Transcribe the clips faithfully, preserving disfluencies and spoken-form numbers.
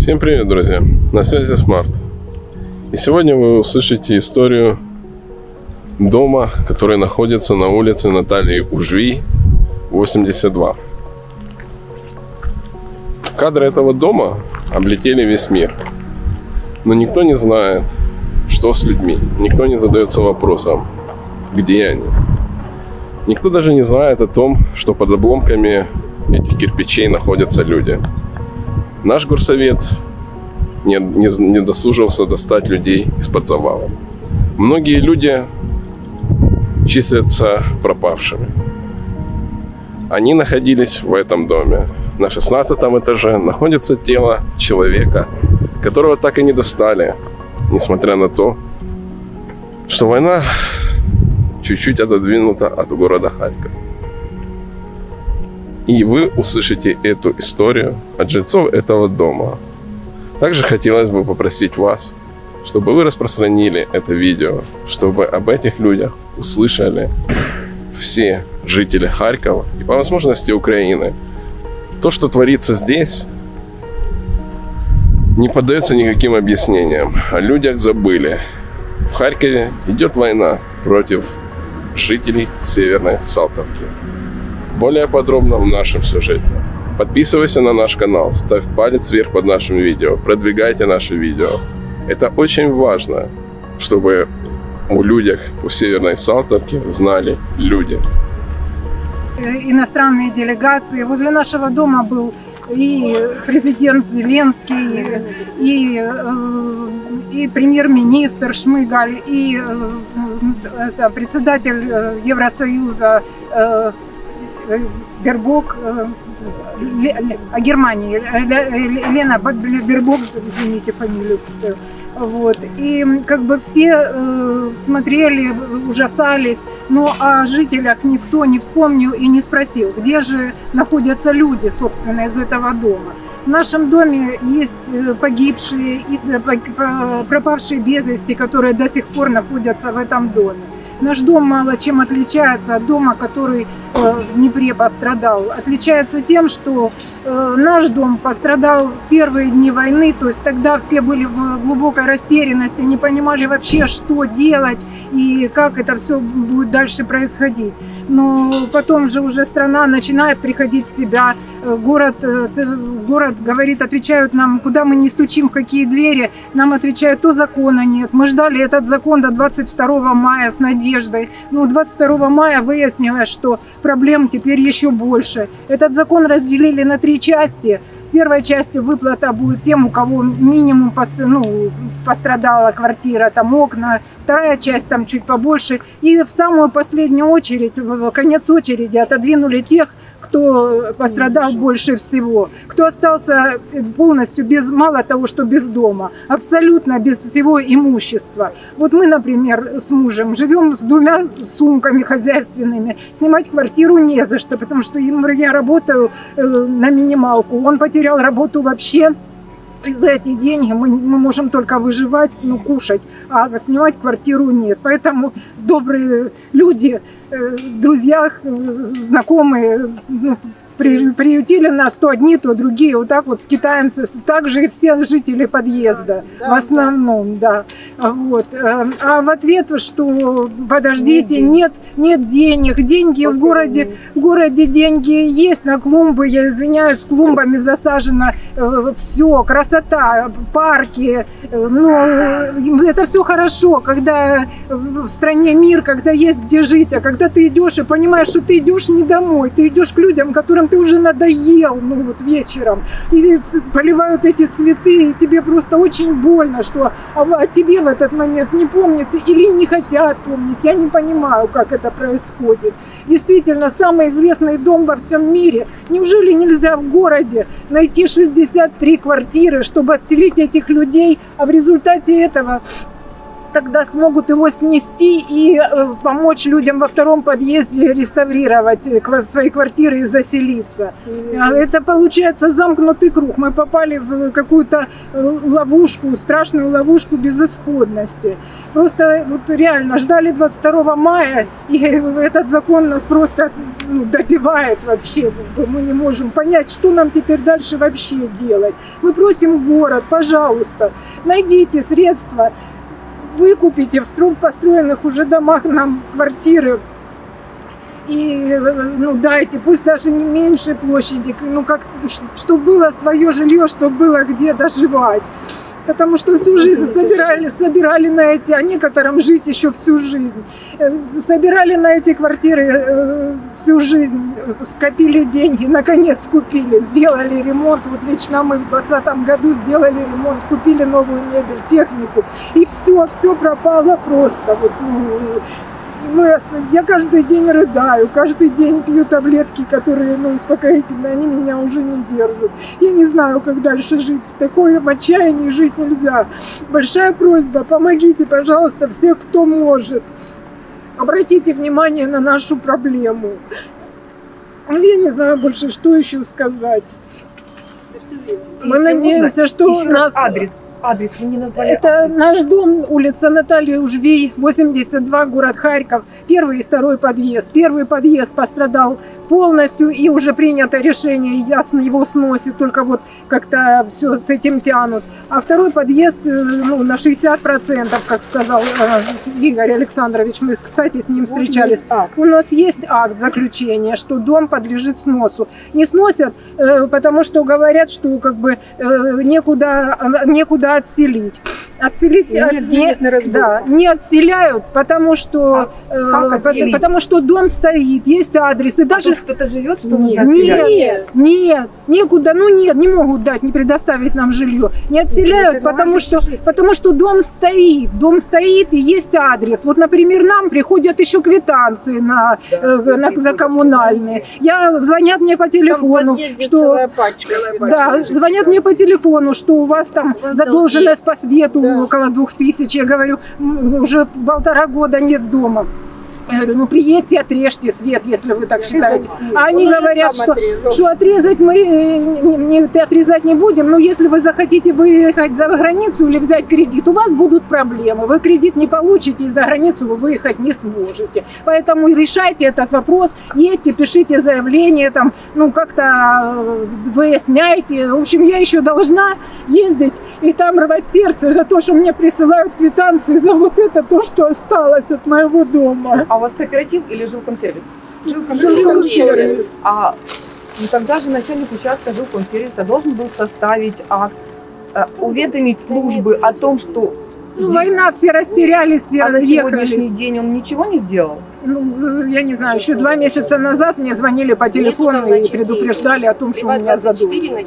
Всем привет, друзья! На связи Смарт. И сегодня вы услышите историю дома, который находится на улице Натальи Ужвій, восемьдесят два. Кадры этого дома облетели весь мир. Но никто не знает, что с людьми. Никто не задается вопросом, где они. Никто даже не знает о том, что под обломками этих кирпичей находятся люди. Наш горсовет не, не, не досужился достать людей из-под завала. Многие люди числятся пропавшими. Они находились в этом доме. На шестнадцатом этаже находится тело человека, которого так и не достали, несмотря на то, что война чуть-чуть отодвинута от города Харьков. И вы услышите эту историю от жильцов этого дома. Также хотелось бы попросить вас, чтобы вы распространили это видео, чтобы об этих людях услышали все жители Харькова и, по возможности, Украины. То, что творится здесь, не поддается никаким объяснениям. О людях забыли. В Харькове идет война против жителей Северной Салтовки. Более подробно в нашем сюжете. Подписывайся на наш канал, ставь палец вверх под нашим видео, продвигайте наше видео. Это очень важно, чтобы у людях, у Северной Салтовки знали люди. Иностранные делегации. Возле нашего дома был и президент Зеленский, и, и премьер-министр Шмыгаль, и это, председатель Евросоюза Бербок, о Германии, Лена Бербок, извините фамилию. Вот. И как бы все э, смотрели, ужасались, но о жителях никто не вспомнил и не спросил, где же находятся люди, собственно, из этого дома. В нашем доме есть погибшие и пропавшие без вести, которые до сих пор находятся в этом доме. Наш дом мало чем отличается от дома, который э, в Днепре пострадал. Отличается тем, что э, наш дом пострадал в первые дни войны, то есть тогда все были в глубокой растерянности, не понимали вообще, что делать и как это все будет дальше происходить. Но потом же уже страна начинает приходить в себя, город, город говорит, отвечают нам, куда мы не стучим, в какие двери, нам отвечают, то закона нет. Мы ждали этот закон до двадцать второго мая с надеждой. Но двадцать второго мая выяснилось, что проблем теперь еще больше. Этот закон разделили на три части. В первой части выплата будет тем, у кого минимум ну, пострадала квартира, там окна. Вторая часть там чуть побольше. И в самую последнюю очередь, в конец очереди отодвинули тех, кто пострадал больше всего, кто остался полностью без, мало того, что без дома, абсолютно без всего имущества. Вот мы, например, с мужем живем с двумя сумками хозяйственными, снимать квартиру не за что, потому что я работаю на минималку, он потерял работу вообще. И за эти деньги мы, мы можем только выживать, ну, кушать, а снимать квартиру нет. Поэтому добрые люди, э, друзья, э, знакомые, ну, при, приютили нас, то одни, то другие, вот так вот скитаемся. Также и все жители подъезда, да, в основном, да. да. Вот. А в ответ, что подождите, нет, нет денег, деньги в городе, в городе деньги есть на клумбы, я извиняюсь, с клумбами засажено э, все, красота, парки, э, ну, это все хорошо, когда в стране мир, когда есть где жить, а когда ты идешь и понимаешь, что ты идешь не домой, ты идешь к людям, которым ты уже надоел, ну вот вечером, и поливают эти цветы, и тебе просто очень больно, что о тебе в этот момент не помнят или не хотят помнить. Я не понимаю, как это происходит. Действительно, самый известный дом во всем мире. Неужели нельзя в городе найти шестьдесят три квартиры, чтобы отселить этих людей, а в результате этого тогда смогут его снести и э, помочь людям во втором подъезде реставрировать э, свои квартиры и заселиться. Mm-hmm. Это получается замкнутый круг. Мы попали в какую-то ловушку, страшную ловушку безысходности. Просто вот реально ждали двадцать второго мая, и этот закон нас просто ну, добивает вообще. Мы не можем понять, что нам теперь дальше вообще делать. Мы просим город, пожалуйста, найдите средства, выкупите в строго построенных уже домах нам квартиры. И ну, дайте, пусть даже не меньшей площади, ну как, чтобы было свое жилье, чтобы было где доживать. Потому что всю жизнь собирали, собирали на эти, а некоторым жить еще всю жизнь. Собирали на эти квартиры всю жизнь, скопили деньги, наконец купили, сделали ремонт. Вот лично мы в двадцатом году сделали ремонт, купили новую мебель, технику. И все, все пропало просто. Вот, ну, Мы, я каждый день рыдаю, каждый день пью таблетки, которые, ну, успокоительные, они меня уже не держат. Я не знаю, как дальше жить. В таком отчаянии жить нельзя. Большая просьба, помогите, пожалуйста, всех, кто может. Обратите внимание на нашу проблему. Я не знаю больше, что еще сказать. Мы надеемся, что у нас... Адрес. Адрес вы не назвали. Это адрес. Наш дом, улица Натальи Ужвей, восемьдесят два, город Харьков. Первый и второй подъезд. Первый подъезд пострадал полностью, и уже принято решение, ясно, его сносит, только вот как-то все с этим тянут. А второй подъезд, ну, на шестьдесят процентов, как сказал э, Игорь Александрович, мы, кстати, с ним встречались. У нас есть акт заключения, что дом подлежит сносу. Не сносят, э, потому что говорят, что как бы э, некуда, некуда отселить. Отселить нет от, денег не, на разборку. Да, не отселяют, потому что, а э, потому что дом стоит, есть адрес. И даже кто-то живет, что нет, нужно отселять? Нет, нет, некуда, ну нет, не могут дать, не предоставить нам жилье. Не отселяют, потому что, потому что дом стоит, дом стоит и есть адрес. Вот, например, нам приходят еще квитанции на, да, э, на, за коммунальные. Я, звонят мне по телефону, что... Пачка, да, звонят мне по телефону, что у вас там задолженность по свету, да, около двух тысяч. Я говорю, уже полтора года нет дома. Я говорю, ну приедьте, отрежьте свет, если вы так считаете. А они говорят, что, что отрезать мы не, не, отрезать не будем, но если вы захотите выехать за границу или взять кредит, у вас будут проблемы. Вы кредит не получите, и за границу вы выехать не сможете. Поэтому решайте этот вопрос, едьте, пишите заявление, там, ну как-то выясняйте. В общем, я еще должна ездить и там рвать сердце за то, что мне присылают квитанции за вот это, то, что осталось от моего дома. А у вас кооператив или жилкомсервис? Жилкомсервис. А ну, тогда же начальник участка жилкомсервиса должен был составить акт, э, уведомить службы о том, что ну, здесь... война, все растерялись, все а разъехались. на сегодняшний день он ничего не сделал? Ну, я не знаю, еще два месяца назад мне звонили по телефону и предупреждали о том, что у меня задумали.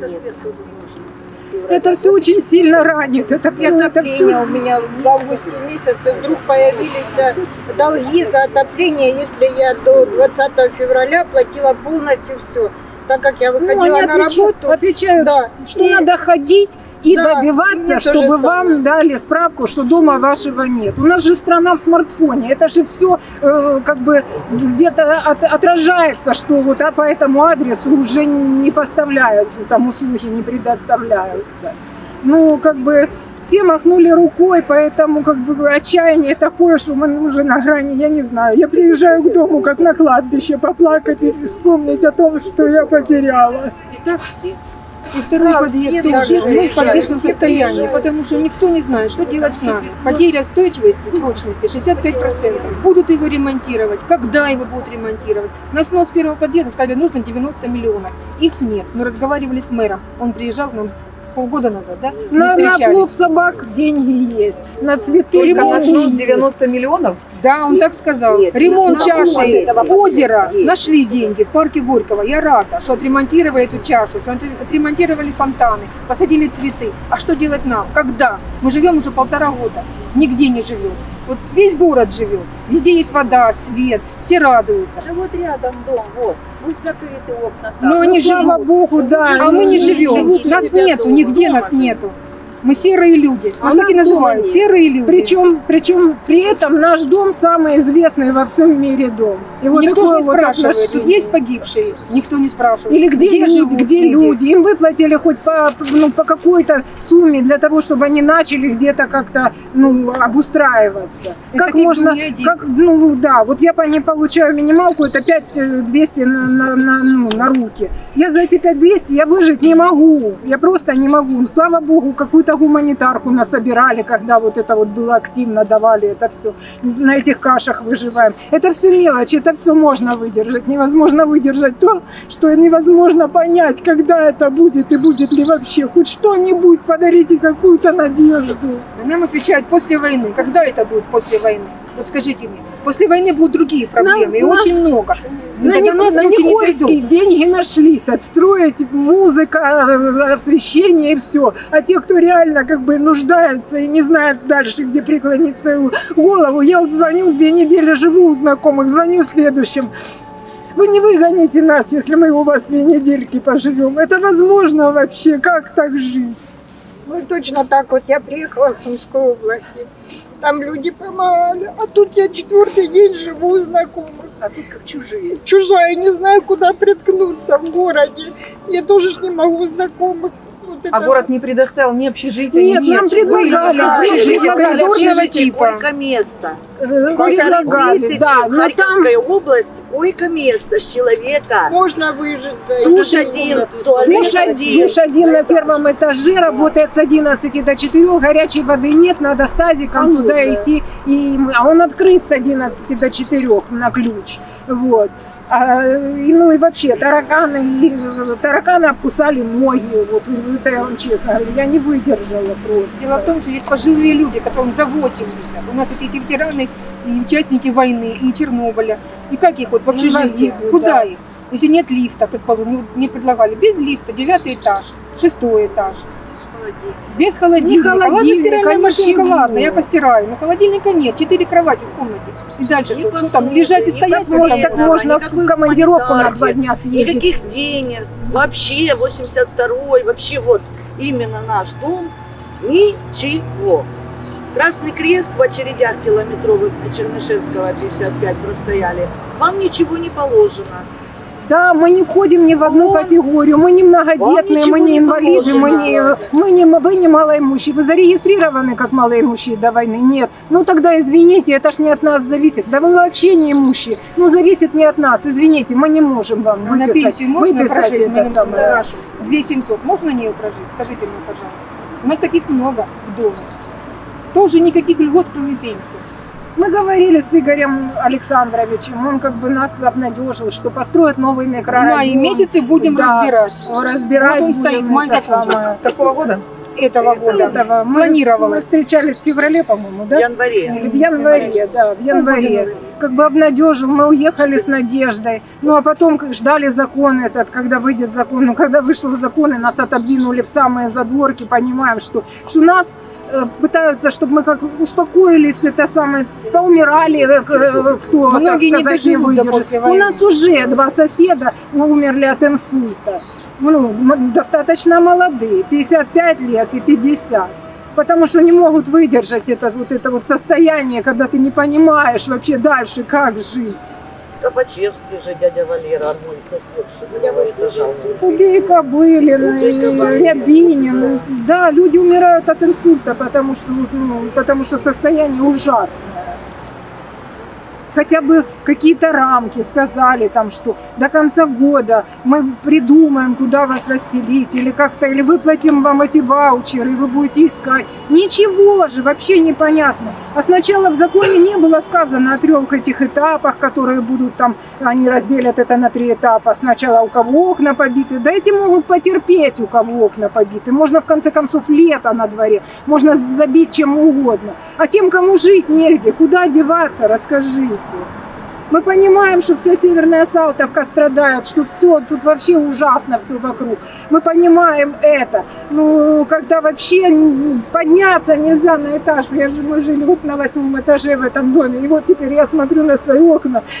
Это все очень сильно ранит. Это все, это все... У меня в августе месяце вдруг появились долги за отопление, если я до двадцатого февраля платила полностью все. Так как я выходила ну, на отвечают, работу. Отвечают, да. что и... надо ходить и да, добиваться, чтобы вам дали справку, что дома вашего нет. У нас же страна в смартфоне, это же все э, как бы где-то от, отражается, что вот а по этому адресу уже не поставляются, там услуги не предоставляются. Ну, как бы все махнули рукой, поэтому как бы отчаяние такое, что мы уже на грани, я не знаю. Я приезжаю к дому, как на кладбище, поплакать и вспомнить о том, что я потеряла. И так все. И второй да, подъезд все тоже. так, Мы в подвешенном состоянии, приезжают. потому что никто не знает, что делать с нами. Потеря устойчивости, прочности шестьдесят пять процентов. Будут его ремонтировать, когда его будут ремонтировать. На снос первого подъезда сказали, нужно девяносто миллионов. Их нет. Мы разговаривали с мэром. Он приезжал к нам полгода назад, да? На, на плов собак деньги есть, на цветы. Только на снос девяносто миллионов? Да, он так сказал. Нет, ремонт нет, чаши озера, есть. Нашли деньги в парке Горького. Я рада, что отремонтировали эту чашу, что отремонтировали фонтаны, посадили цветы. А что делать нам? Когда? Мы живем уже полтора года, нигде не живем. Вот весь город живет, везде есть вода, свет, все радуются. А вот рядом дом, вот, пусть закрыты окна. Но они ну, слава живут. Богу, да. А мы не живем. живут, Нас живут нету, дома. нигде Дома нас нету. Мы серые люди. А Нас так и нас называют. дома нет. Серые люди. Причем, причем при этом наш дом самый известный во всем мире дом. И вот Никто же такое не вот спрашивает. Тут отношение. есть погибшие? Никто не спрашивает. Или где, люди, живут где люди? Им выплатили хоть по, ну, по какой-то сумме для того, чтобы они начали где-то как-то ну, обустраиваться. И Как таких можно, был не один. как, ну да, вот я по ней получаю минималку, это пять двести на, на, на, ну, на руки. Я за эти пять двести я выжить не могу, я просто не могу. Ну, слава богу, какую-то гуманитарку насобирали, когда вот это вот было активно, давали это все. На этих кашах выживаем. Это все мелочь, это все можно выдержать. Невозможно выдержать то, что невозможно понять, когда это будет и будет ли вообще хоть что-нибудь. Подарите какую-то надежду. Нам отвечают после войны. Когда это будет после войны? Вот скажите мне. После войны будут другие проблемы, Нам- и нам- очень много. На, До Ник- нас на руки не Никольский дойдут. деньги нашлись отстроить, музыка, э, освещение и все. А те, кто реально как бы нуждается и не знает дальше, где преклонить свою голову, я вот звоню, две недели живу у знакомых, звоню следующим. Вы не выгоните нас, если мы у вас две недельки поживем. Это возможно вообще? Как так жить? Ну, точно так вот я приехала с Сумской области. Там люди помогали, а тут я четвертый день живу у знакомых. А тут как чужие. Чужая, не знаю, куда приткнуться в городе. Я тоже ж не могу знакомых. Вот А это город не предоставил ни общежития, Нет, ни нам предлагали общежитие коридорного типа. Койко-место. Э, Койко- Предлагали, Тысячи да, в но там Харьковской области койко-место с человека. можно выжить. да, Душ если один, комнату туалет Душ, один. душ один на первом этаже, работает с одиннадцати до четырёх, горячей воды нет, надо с тазиком А ну, туда да. идти. И, мы- а он открыт с одиннадцати до четырёх на ключ. Вот. А, и, ну и вообще, тараканы, и, э, тараканы обкусали ноги. Вот, это я вам честно говорю, я не выдержала просто. Дело в том, что есть пожилые люди, которым за восемьдесят. У нас эти ветераны и участники войны, и Чернобыля. И как их вот в общежитие? Инвалиды, Куда да. их? Если нет лифта, предположим, ну, мне предлагали без лифта, девятый этаж, шестой этаж. Без холодильника. холодильника, Ладно, стиральная машинка, ничего. ладно, я постираю. Но холодильника нет, четыре кровати в комнате. И дальше Ни что? Что там, посуды, лежать и ни стоять? посуды. Может, так Давай, можно никакой в командировку на гуманитарки, два дня съездить. Никаких денег. Вообще восемьдесят второй, вообще вот именно наш дом. Ничего. Красный Крест в очередях километровых на Чернышевского пятьдесят пять простояли. Вам ничего не положено. Да, мы не входим ни в одну Он- категорию, мы не многодетные, ничего мы не не инвалиды, мы не, положено. мы не, вы не малоимущие. Вы зарегистрированы как малоимущие до войны? Нет. Ну тогда извините, это ж не от нас зависит. Да вы вообще не имущие. Ну зависит не от нас, извините, мы не можем вам А на выписать, пенсию можно выписать прожить? это Мы на самое. нашу две тысячи семьсот. Можно на нее прожить? Скажите мне, пожалуйста. У нас таких много в доме. Тоже никаких льгот, кроме пенсии. Мы говорили с Игорем Александровичем, он как бы нас обнадежил, что построят новый В микрорайон. мае месяце будем Да, разбирать. разбирать Вот он будем стоит, май это закончился. самое. Какого года? Этого года. Этого. Мы, Планировалось. мы встречались в феврале, по-моему, В да? январе. В январе, да, в январе. Как бы обнадежил, мы уехали с надеждой. Ну а потом как ждали закон этот, когда выйдет закон. Ну когда вышел закон и нас отодвинули в самые задворки, понимаем, что, что нас э, пытаются, чтобы мы как успокоились, это самое, поумирали, э, э, кто, Многие так не сказать, доживут до выдержит. после У войны. нас уже два соседа умерли от инсульта. Ну, м- достаточно молодые, пятьдесят пять лет и пятьдесят. Потому что не могут выдержать это вот, это вот состояние, когда ты не понимаешь вообще дальше, как жить. Копачевский же дядя Валера, мой сосед, шестого этажа. Убей Кобылин, Убей Кобылин. Рябинин. Да, люди умирают от инсульта, потому что, ну, потому что состояние ужасное. Хотя бы какие-то рамки сказали там, что до конца года мы придумаем, куда вас расселить, или как-то, или выплатим вам эти ваучеры, и вы будете искать. Ничего же, вообще непонятно. А сначала в законе не было сказано о трех этих этапах, которые будут там, они разделят это на три этапа. Сначала у кого окна побиты, да эти могут потерпеть, у кого окна побиты. Можно в конце концов лето на дворе, можно забить чем угодно. А тем, кому жить негде, куда деваться, расскажите. Мы понимаем, что вся Северная Салтовка страдает, что все, тут вообще ужасно все вокруг. Мы понимаем это. Ну, когда вообще подняться нельзя на этаж. Я же, мы жили вот на восьмом этаже в этом доме. И вот теперь я смотрю на свои окна.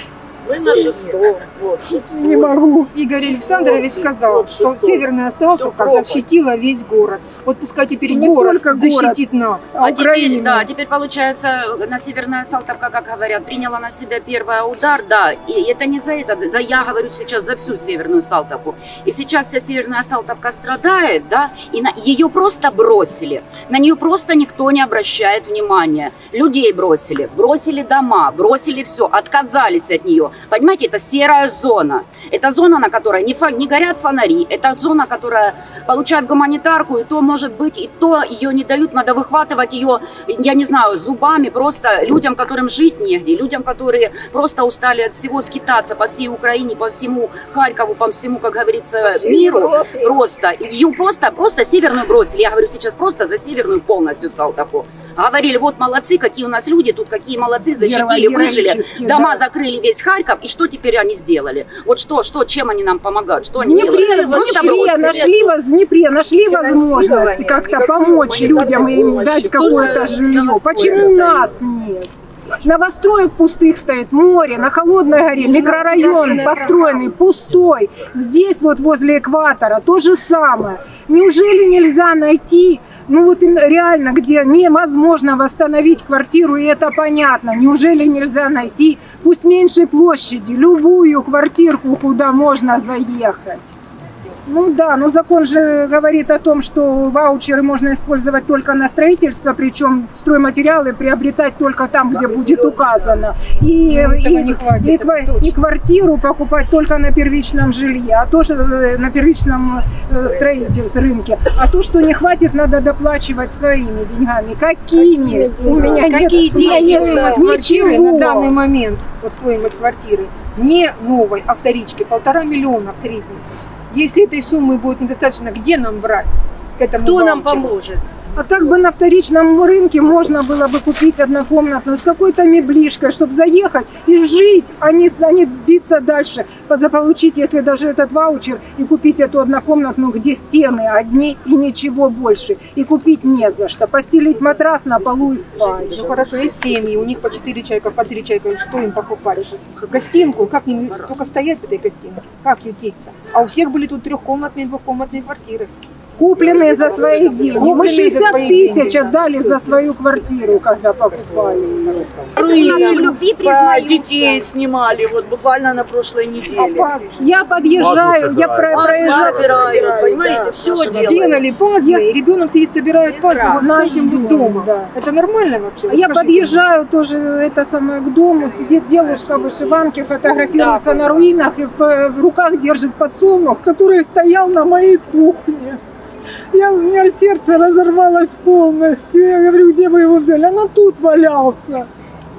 Мы на шестом. Вот. Не могу. Игорь Александрович сказал, Вот, что шестой. Северная Салтовка пропасть. защитила весь город. Вот пускай теперь Не город только город. защитит нас. А А теперь, Украина? да, теперь получается, на Северная Салтовка, как говорят, приняла на себя первый удар, да, и это не за это, за, я говорю сейчас за всю Северную Салтовку. И сейчас вся Северная Салтовка страдает, да, и на, ее просто бросили, на нее просто никто не обращает внимания. Людей бросили, бросили дома, бросили все, отказались от нее. Понимаете, это серая зона, это зона, на которой не, фа, не горят фонари, это зона, которая получает гуманитарку, и то может быть, и то ее не дают, надо выхватывать ее, я не знаю, зубами, просто людям, которым жить негде, людям, которые просто устали от всего скитаться по всей Украине, по всему Харькову, по всему, как говорится, миру, просто, ее просто, просто северную бросили, я говорю сейчас просто за северную полностью Салтовку. Говорили, вот молодцы, какие у нас люди тут, какие молодцы, защитили, выжили, дома да. закрыли весь Харьков, и что теперь они сделали? Вот что, что, чем они нам помогают, что В они Днепре, делают? в Просто Днепре бросили. нашли, воз- в Днепре нашли возможность как-то помочь людям и им дать какое-то жилье. Почему нас нет? Новостроев пустых стоит, море, на Холодной горе, микрорайон построенный, пустой. Здесь вот возле экватора то же самое. Неужели нельзя найти, ну вот им реально, где невозможно восстановить квартиру, и это понятно. Неужели нельзя найти, пусть меньшей площади, любую квартирку, куда можно заехать? Ну да, но закон же говорит о том, что ваучеры можно использовать только на строительство, причем стройматериалы приобретать только там, где будет указано. И, Ну, этого и, не хватит, и, это ква- точно. и квартиру покупать только на первичном жилье, а то, что э, на первичном э, строительстве, рынке. А то, что не хватит, надо доплачивать своими деньгами. Какими? Какими У меня нет, Какие у меня нет деньги? Квартиры на данный ничего. момент, вот стоимость квартиры, не новой, а вторички, полтора миллиона в среднем. Если этой суммы будет недостаточно, где нам брать к этому Кто нам ваучеру? поможет? А так бы на вторичном рынке можно было бы купить однокомнатную с какой-то меблишкой, чтобы заехать и жить, а не, а не биться дальше, заполучить, если даже этот ваучер, и купить эту однокомнатную, где стены одни и ничего больше. И купить не за что. Постелить матрас на полу и спать. Ну хорошо, есть семьи, у них по четыре человека, по три человека, что им покупать? Гостинку, как им только стоять в этой гостинке, как ютиться? А у всех были тут трехкомнатные, двухкомнатные квартиры. Купленные за свои деньги. Мы Купленные за шестьдесят свои тысяч деньги. отдали за свою квартиру, когда покупали ее. Если у нас в любви По признаются. детей снимали, вот буквально на прошлой неделе. Я подъезжаю, я про- Пазлы проезжаю. собирают, понимаете, все делают. Сделали пазлы, и ребенок сидит, собирает пазлы вот Наш с этим вот дом, дома. да. Это нормально вообще? А Вот я скажите подъезжаю тоже это самое к дому, сидит девушка в вышиванке, фотографируется на руинах и в, в руках держит подсолнух, который стоял на моей кухне. Я, у меня сердце разорвалось полностью. Я говорю, где вы его взяли? Она тут валялся.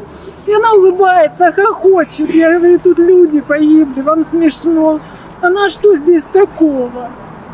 И она улыбается, хохочет. Я говорю, тут люди погибли, вам смешно. Она что здесь такого?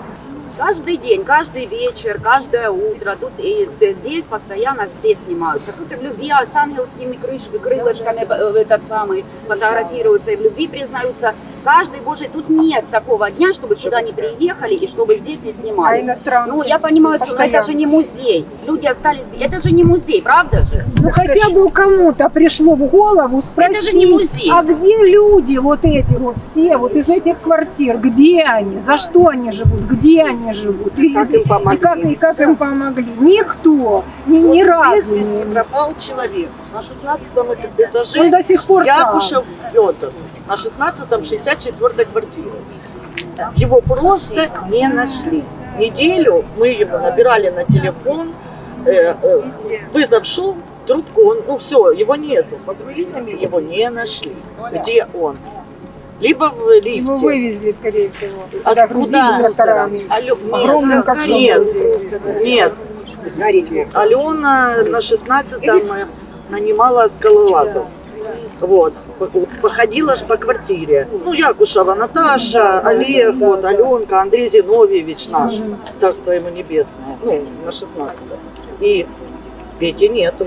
Каждый день, каждый вечер, каждое утро, тут и здесь постоянно все снимаются. Тут и в любви а с ангельскими крышками, крылышками э, этот самый фотографируются, и в любви признаются. Каждый божий, тут нет такого дня, чтобы сюда не приехали и чтобы здесь не А снимались. иностранцы? Ну, я понимаю, что это Постоянно. же не музей. Люди остались, это же не музей, правда же? Ну хотя бы кому-то пришло в голову спросить, Это же не музей. а где люди вот эти вот все, вот из этих квартир, где они, за что они живут, где они живут, и, Как им помогли. и как, и как им помогли. Никто, ни, ни Без разу. вести не- пропал человек на шестнадцатом этаже. Он до сих пор там. Якушев Петр на шестнадцатом шестьдесят четвёртой квартире. Его просто не нашли. Неделю мы его набирали на телефон, э, э, вызов шел, трубку, он, ну все, его нету. Под руинами его не нашли. Где он? Либо в лифте. Его вывезли, скорее всего. А Туда грузили куда? тракторами. Алё- Огромным нет, ковшом нет, грузили. нет. Алена на шестнадцатом нанимала скалолазов. Вот. Походила ж по квартире. Ну, Якушева Наташа, Олег, вот, Аленка, Андрей Зиновьевич наш, царство ему небесное, ну, на шестнадцатом. И Пети нету.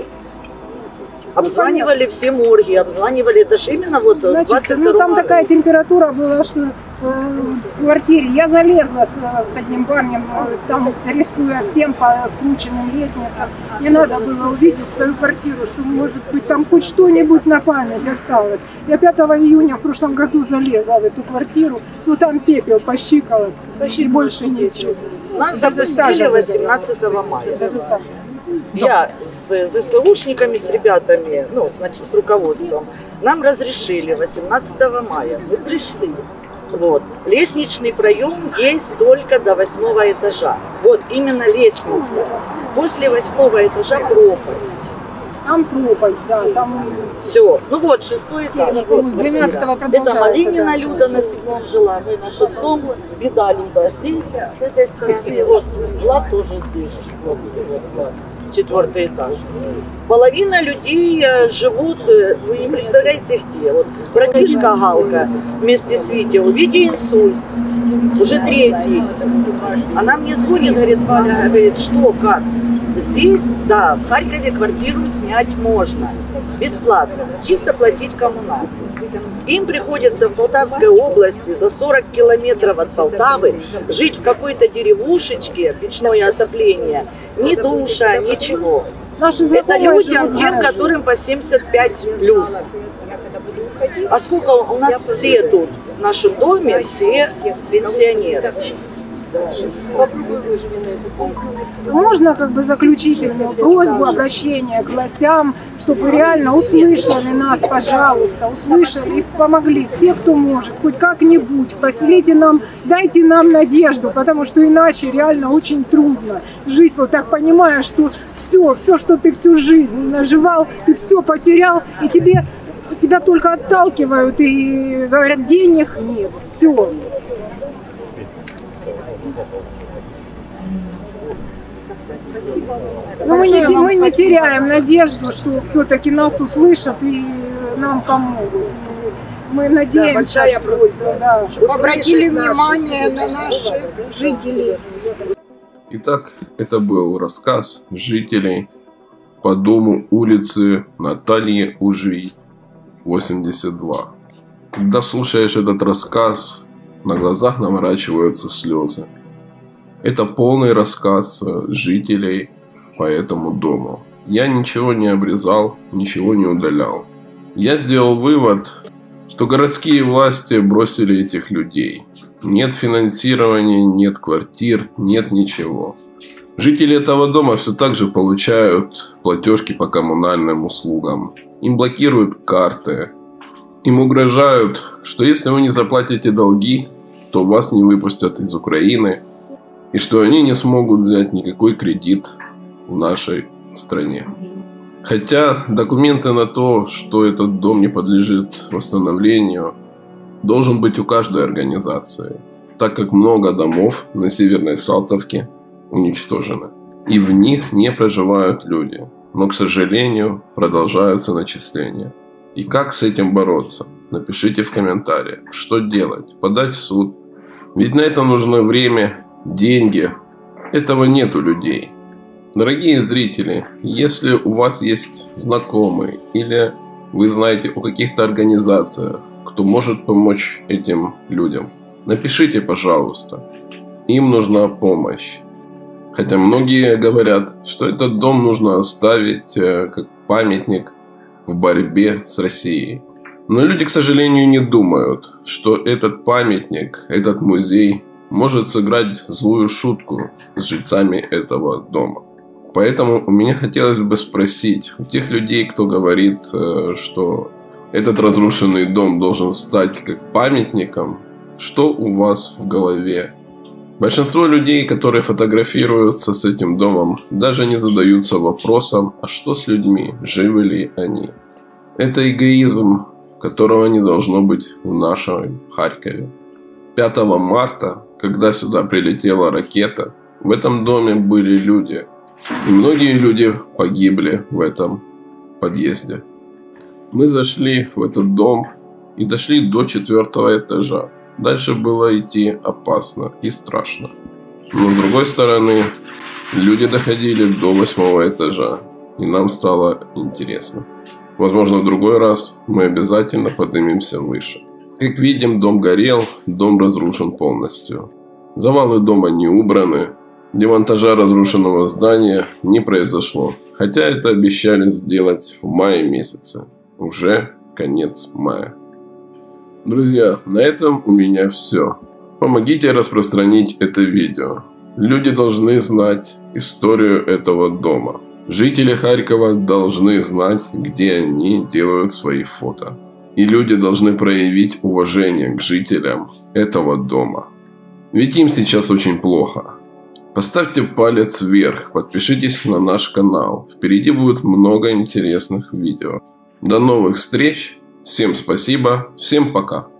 Обзванивали все морги, обзванивали, это ж именно вот Значит, двадцать ну там второго такая температура была, что в квартире. Я залезла с, с одним парнем, там рискуя всем по скрученным лестницам. Не надо было увидеть свою квартиру, что, может быть, там хоть что-нибудь на память осталось. Я пятого июня в прошлом году залезла в эту квартиру, ну там пепел по щиколотку, и больше ничего. Нас запустили восемнадцатого мая. Я с ЗСУшниками, с ребятами, ну, с, с руководством, нам разрешили восемнадцатого мая. Мы пришли. Вот. Лестничный проем есть только до восьмого этажа. Вот именно лестница. После восьмого этажа пропасть. Там пропасть, да, там... Все. Ну вот, шестой этаж. С двенадцатого Это Малинина Люда на седьмом жила, мы на шестом, Беда Люда здесь, с этой стороны. Вот, Влад тоже здесь. Вот, вот, Влад. Четвертый этаж. Половина людей живут, вы не представляете где. Вот братишка Галка вместе с Витей, у Вити инсульт, уже третий. Она мне звонит, говорит, Валя, говорит, что, как? Здесь, да, в Харькове квартиру снять можно, бесплатно, чисто платить коммуналку. Им приходится в Полтавской области за сорок километров от Полтавы жить в какой-то деревушечке, печное отопление, ни душа, ничего. Это людям, тем, которым по семьдесят пять плюс. А сколько у нас все тут, в нашем доме, все пенсионеры. Можно как бы заключительную просьбу, обращение к властям, чтобы реально услышали нас, пожалуйста, услышали и помогли. Все, кто может, хоть как-нибудь, поселите нам, дайте нам надежду, потому что иначе реально очень трудно жить вот так, понимая, что все, все, что ты всю жизнь наживал, ты все потерял, и тебе, тебя только отталкивают и говорят, денег нет, все. Но мы не, мы не теряем надежду, что все-таки нас услышат и нам помогут. Мы надеемся, да, большая что, просьба, да, чтобы обратили внимание на наших жителей. Итак, это был рассказ жителей по дому улицы Натальи Ужвий, восемьдесят два. Когда слушаешь этот рассказ, на глазах наворачиваются слезы. Это полный рассказ жителей по этому дому. Я ничего не обрезал, ничего не удалял. Я сделал вывод, что городские власти бросили этих людей. Нет финансирования, нет квартир, нет ничего. Жители этого дома все так же получают платежки по коммунальным услугам. Им блокируют карты. Им угрожают, что если вы не заплатите долги, то вас не выпустят из Украины. И что они не смогут взять никакой кредит в нашей стране. Хотя документы на то, что этот дом не подлежит восстановлению, должен быть у каждой организации, так как много домов на Северной Салтовке уничтожены. И в них не проживают люди. Но, к сожалению, продолжаются начисления. И как с этим бороться? Напишите в комментариях, что делать, подать в суд. Ведь на это нужно время, деньги. Этого нет у людей. Дорогие зрители, если у вас есть знакомые или вы знаете о каких-то организациях, кто может помочь этим людям, напишите, пожалуйста. Им нужна помощь. Хотя многие говорят, что этот дом нужно оставить как памятник в борьбе с Россией. Но люди, к сожалению, не думают, что этот памятник, этот музей может сыграть злую шутку с жильцами этого дома. Поэтому у меня хотелось бы спросить у тех людей, кто говорит, что этот разрушенный дом должен стать как памятником, что у вас в голове? Большинство людей, которые фотографируются с этим домом, даже не задаются вопросом, а что с людьми, живы ли они? Это эгоизм, которого не должно быть в нашем Харькове. пятого марта, когда сюда прилетела ракета, в этом доме были люди. И многие люди погибли в этом подъезде. Мы зашли в этот дом и дошли до четвертого этажа. Дальше было идти опасно и страшно. Но с другой стороны, люди доходили до восьмого этажа. И нам стало интересно. Возможно, в другой раз мы обязательно поднимемся выше. Как видим, дом горел, дом разрушен полностью. Завалы дома не убраны. Демонтажа разрушенного здания не произошло. Хотя это обещали сделать в мае месяце. Уже конец мая. Друзья, на этом у меня все. Помогите распространить это видео. Люди должны знать историю этого дома. Жители Харькова должны знать, где они делают свои фото. И люди должны проявить уважение к жителям этого дома. Ведь им сейчас очень плохо. Поставьте палец вверх, подпишитесь на наш канал. Впереди будет много интересных видео. До новых встреч. Всем спасибо. Всем пока.